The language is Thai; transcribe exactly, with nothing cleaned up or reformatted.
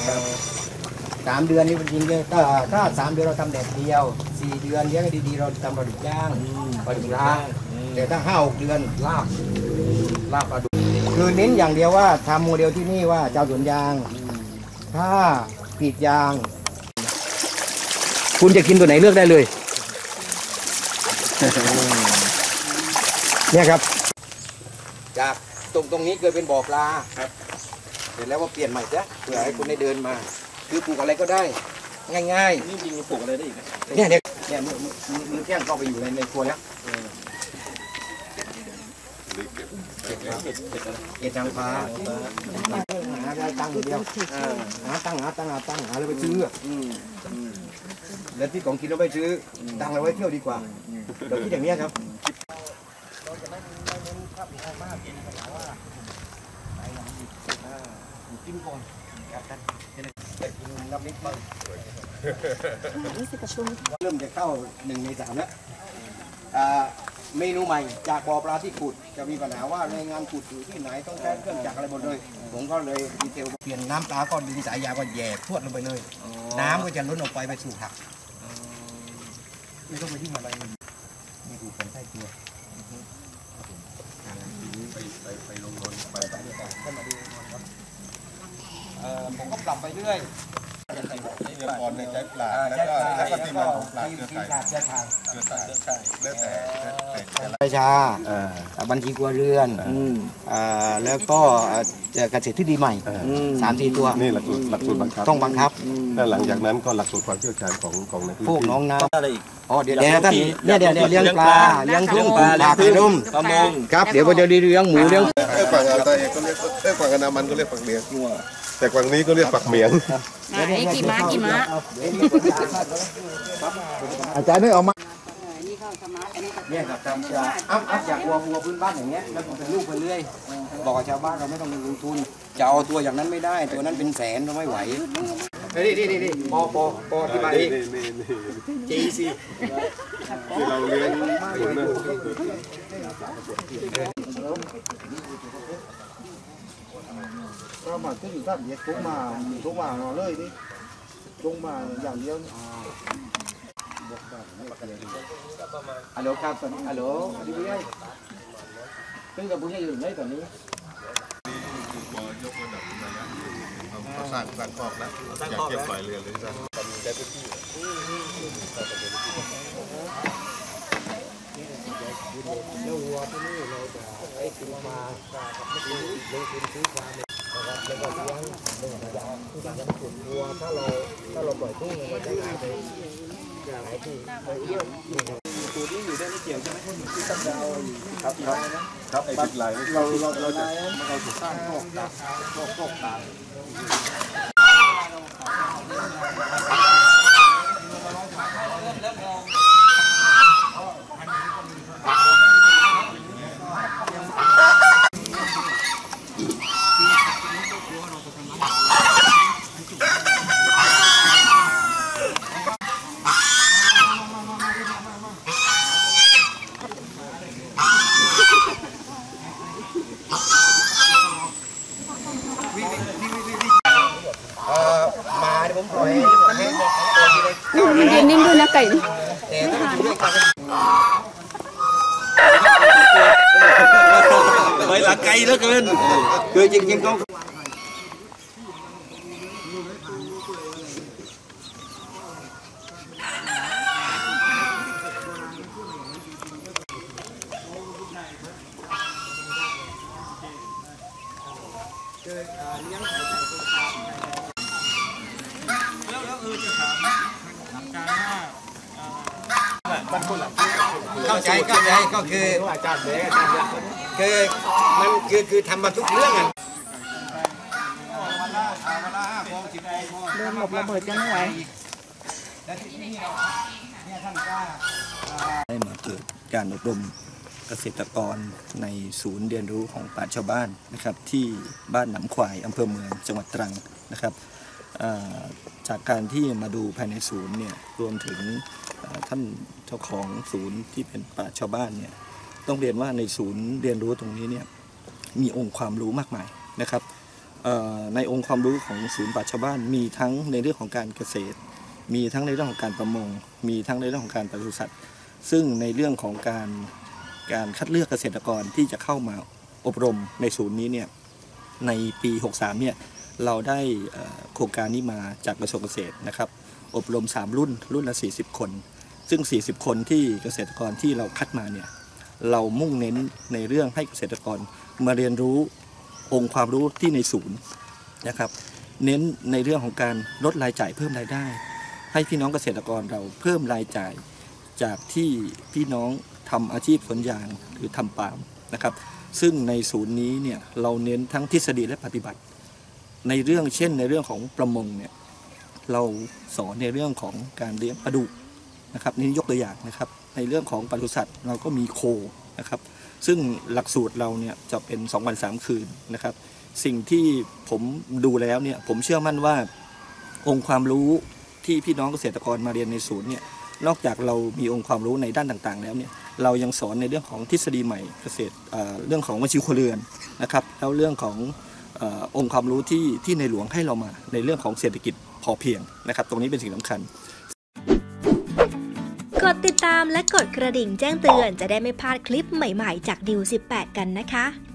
สามเดือนนี่จริงๆถ้าถ้าสามเดือนเราทำแดดเดียวสี่เดือนเลี้ยงดีๆเราทำปลาดุกย่างปลาดุกย่างแต่ถ้าห้าหกเดือนลาบลาบปลาดุกคือเน้นอย่างเดียวว่าทำโมเดลที่นี่ว่าเจ้าสวนยางถ้ากรีดยางคุณจะกินตัวไหนเลือกได้เลยเนี่ยครับจากตรงตรงนี้เคยเป็นบ่อปลาครับเสร็จแล้วก็เปลี่ยนใหม่ซะเพื่อให้คุณได้เดินมาคือปลูกอะไรก็ได้ง่ายๆนี่จริงปลูกอะไรได้อีกเนี่ยเนี่ยเนี่ยมือมือมือแข้งเข้าไปอยู่ในในครัวแล้วเก็บนางฟ้าหาได้ตั้งเดียวหาตั้งหาตั้งหาตั้งหาเลยไปซื้อแล้วที่ของกินเราไปซื้อตั้งเราไว้เที่ยวดีกว่าเดี๋ยวคิดอย่างนี้ครับเราจะไม่ไม่เน้นภาพมากเองแต่ว่าไปอย่างนี้กินก่อนกันจะกินน้ำนิดบ้างเริ่มจะเข้าหนึ่งในสามแล้วเมนูใหม่จากบ่อปลาที่ขุดจะมีปัญหาว่าในงานขุดอยู่ที่ไหนต้องใช้เครื่องจักรอะไรหมดเลยผมก็เลยดีเทลเปลี่ยนน้ำปลาก็ดึงสายยางก็แย่พวดลงไปเลยน้ำก็จะล้นออกไปไปสู่ผักไม่ต้องไปที่อะไรนี่คือคนใกล้ตัวไปไปไปลงนอนไปไปด้วยกันขึ้นมาดูนอนครับผมก็ปรับไปเรื่อยนี่เดี๋ยวก่อนเนี่ยใช้ปลาแล้วก็แล้วก็ตีมันของปลาเกลือไก่เกลือไก่เกลือไก่เกลือไก่แล้วแต่ประชาบัญชีครัวเรือนแล้วก็เกษตรที่ดีใหม่สามสี่ตัวนี่หลักสูตรหลักสูตรบังคับต้องบังคับแล้วหลังจากนั้นก็หลักสูตรความเชี่ยวชาญของของในพื้นที่พวกน้องน้ำอะไรอีกอ๋อเดี๋ยวเดี๋ยวท่านเนี่ยเดี๋ยวเดี๋ยวเลี้ยงปลาเลี้ยงทุ่งปลาเลี้ยงทุ่งประมงครับเดี๋ยวก็จะเลี้ยงหมูเลี้ยงเอ้ฝั่งอันตาเอกก็เรียกเอ้ฝั่งอนามันก็เรียกฝักเลี้ยงแต่ฝั่งนี้ก็เรียกฝักเหมียงไอ้กี่ม้ากี่ม้าอาจารย์ไม่ออกมาเนี่ยครับทำจะอัพอัพจากวัววัวพื้นบ้านอย่างเงี้ยแล้วผมเป็นลูกไปเรื่อยบอกกับชาวบ้านเราไม่ต้องลงทุนจะเอาตัวอย่างนั้นไม่ได้ตัวนั้นเป็นแสนเราไม่ไหวนี่นี่นี่นี่ปอปอปอที่มานี่จีซีที่เราเลี้ยงคนนั้นเรามาที่อยู่ท่านเด็กทุกมาทุกมาเราเลยนี่ทุกมาอย่างเดียวฮัลโหลครับฮัลโหลดีบุ้ยซึ่งกับบุ้ยอยู่ไหนตอนนี้บอยกระดับระยะเขาสร้างสร้างคอกนะอยากเก็บปล่อยเรือเลยจ้ะได้พื้นที่แล้ววัวที่นี่เราจะไอ้ซื้อมากับไม่ซื้อลงทุนซื้อความนะครับแล้วก็เลี้ยงเรื่องของยาที่จะขุดวัวถ้าเราถ้าเราปล่อยทุ่งมันจะหายไปหายที่ไปเยอะตัวนี้อยู่ได้ไม่เกี่ยวใช่ไหมที่ตั้งดาวครับครับครับไอ้ปิดไหลเราเราเราจะเราจะสร้างคอกดักคอกคอกดักยืนนิ่งด้วยนะไก่ไปหลังไกลเหลือเกินคือจริงๆเขาเข้าใจเข้าใจก็คืออาจารย์เลยคือมันคือคือทำมาทุกเรื่องอ่ะเดินหลบระเบิดกันไม่ไหวได้มาเกิดการอบรมเกษตรกรในศูนย์เรียนรู้ของปราชญ์ชาวบ้านนะครับที่บ้านหนำขวายอำเภอเมืองจังหวัดตรังนะครับจากการที่มาดูภายในศูนย์เนี่ยรวมถึงท่านเจ้าของศูนย์ที่เป็นปราชญ์ชาวบ้านเนี่ยต้องเรียนว่าในศูนย์เรียนรู้ตรงนี้เนี่ยมีองค์ความรู้มากมายนะครับในองค์ความรู้ของศูนย์ปราชญ์ชาวบ้านมีทั้งในเรื่องของการเกษตรมีทั้งในเรื่องของการประมงมีทั้งในเรื่องของการปศุสัตว์ซึ่งในเรื่องของการการคัดเลือกเกษตรกรที่จะเข้ามาอบรมในศูนย์นี้เนี่ยในปีหกสามเนี่ยเราได้โครงการนี้มาจากกระทรวงเกษตรนะครับอบรมสามรุ่นรุ่นละสี่สิบคนซึ่งสี่สิบคนที่เกษตรกรที่เราคัดมาเนี่ยเรามุ่งเน้นในเรื่องให้เกษตรกรมาเรียนรู้องค์ความรู้ที่ในศูนย์นะครับเน้นในเรื่องของการลดรายจ่ายเพิ่มรายได้ให้พี่น้องเกษตรกรเราเพิ่มรายจ่ายจากที่พี่น้องทำอาชีพสวนยางหรือทำปาล์มนะครับซึ่งในศูนย์นี้เนี่ยเราเน้นทั้งทฤษฎีและปฏิบัติในเรื่องเช่นในเรื่องของประมงเนี่ยเราสอนในเรื่องของการเลี้ยงปลาดุกนะครับนี่ยกตัวอย่างนะครับในเรื่องของปศุสัตว์เราก็มีโคนะครับซึ่งหลักสูตรเราเนี่ยจะเป็นสองวันสามคืนนะครับสิ่งที่ผมดูแล้วเนี่ยผมเชื่อมั่นว่าองค์ความรู้ที่พี่น้องเกษตรกรมาเรียนในศูนย์เนี่ยนอกจากเรามีองค์ความรู้ในด้านต่างๆแล้วเนี่ยเรายังสอนในเรื่องของทฤษฎีใหม่เกษตรเรื่องของวิชาครัวเรือนนะครับแล้วเรื่องขององค์ความรู้ที่ที่ในหลวงให้เรามาในเรื่องของเศรษฐกิจพอเพียงนะครับตรงนี้เป็นสิ่งสำคัญกดติดตามและกดกระดิ่งแจ้งเตือนจะได้ไม่พลาดคลิปใหม่ๆจากดิวสิบแปดกันนะคะ